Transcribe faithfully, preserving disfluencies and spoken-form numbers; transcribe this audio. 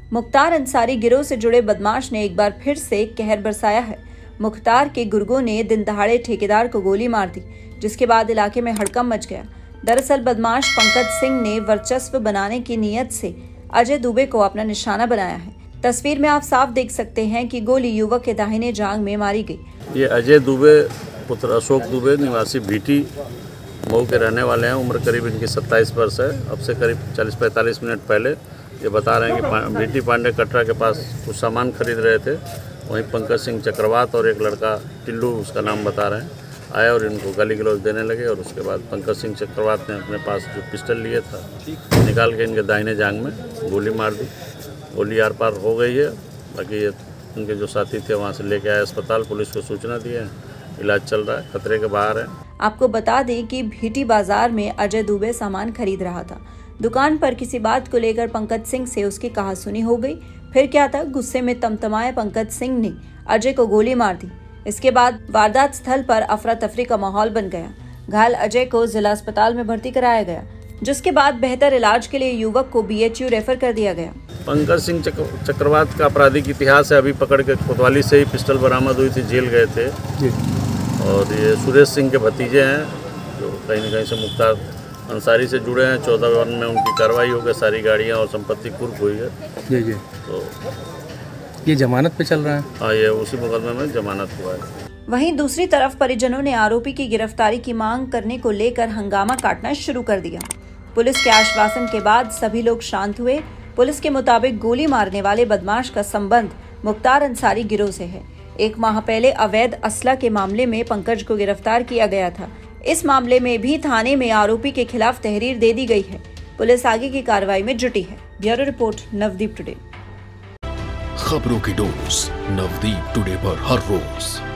मुख्तार अंसारी गिरोह से जुड़े बदमाश ने एक बार फिर से कहर बरसाया है। मुख्तार के गुर्गों ने दिन दहाड़े ठेकेदार को गोली मार दी, जिसके बाद इलाके में हड़कंप मच गया। दरअसल बदमाश पंकज सिंह ने वर्चस्व बनाने की नीयत से अजय दुबे को अपना निशाना बनाया है। तस्वीर में आप साफ देख सकते हैं कि गोली युवक के दाहिने जांघ में मारी गई। ये अजय दुबे पुत्र अशोक दुबे निवासी भीटी मऊ के रहने वाले हैं। उम्र करीब इनकी सत्ताईस वर्ष है। अब से करीब चालीस पैंतालीस मिनट पहले ये बता रहे हैं कि भीटी पांडे कटरा के पास कुछ सामान खरीद रहे थे। वहीं पंकज सिंह चक्रवात और एक लड़का टिल्लू उसका नाम बता रहे हैं आए और इनको गाली गलौज देने लगे। और उसके बाद पंकज सिंह चक्रवात ने अपने पास जो पिस्टल लिए था निकाल के इनके दाहिने जांघ में गोली मार दी। गोली आर पार हो गई है। बाकी ये उनके जो साथी थे वहाँ से लेके आए अस्पताल, पुलिस को सूचना दी है, इलाज चल रहा है, खतरे के बाहर है। आपको बता दें कि भीटी बाजार में अजय दुबे सामान खरीद रहा था। दुकान पर किसी बात को लेकर पंकज सिंह से उसकी कहासुनी हो गई। फिर क्या था, गुस्से में तमतमाए पंकज सिंह ने अजय को गोली मार दी। इसके बाद वारदात स्थल पर अफरा तफरी का माहौल बन गया। घायल अजय को जिला अस्पताल में भर्ती कराया गया, जिसके बाद बेहतर इलाज के लिए युवक को बीएचयू रेफर कर दिया गया। पंकज सिंह चक्रवात का आपराधिक इतिहास है। अभी पकड़ के कोतवाली से ही पिस्टल बरामद हुई थी, जेल गए थे। और ये सुरेश सिंह के भतीजे हैं जो कहीं न कहीं से मुख्तार अंसारी से जुड़े हैं। चौदह वन में उनकी कार्रवाई हो गई, सारी गाड़ियाँ और संपत्ति कुर्क हुई है। जी जी तो ये जमानत पे चल रहा है? हाँ, ये उसी मुकदमे में जमानत हुआ है। वहीं दूसरी तरफ परिजनों ने आरोपी की गिरफ्तारी की मांग करने को लेकर हंगामा काटना शुरू कर दिया। पुलिस के आश्वासन के बाद सभी लोग शांत हुए। पुलिस के मुताबिक गोली मारने वाले बदमाश का संबंध मुख्तार अंसारी गिरोह से है। एक माह पहले अवैध असला के मामले में पंकज को गिरफ्तार किया गया था। इस मामले में भी थाने में आरोपी के खिलाफ तहरीर दे दी गई है। पुलिस आगे की कार्रवाई में जुटी है। Bureau report, Navdeep today. खबरों की डोज नवदीप टुडे पर हर रोज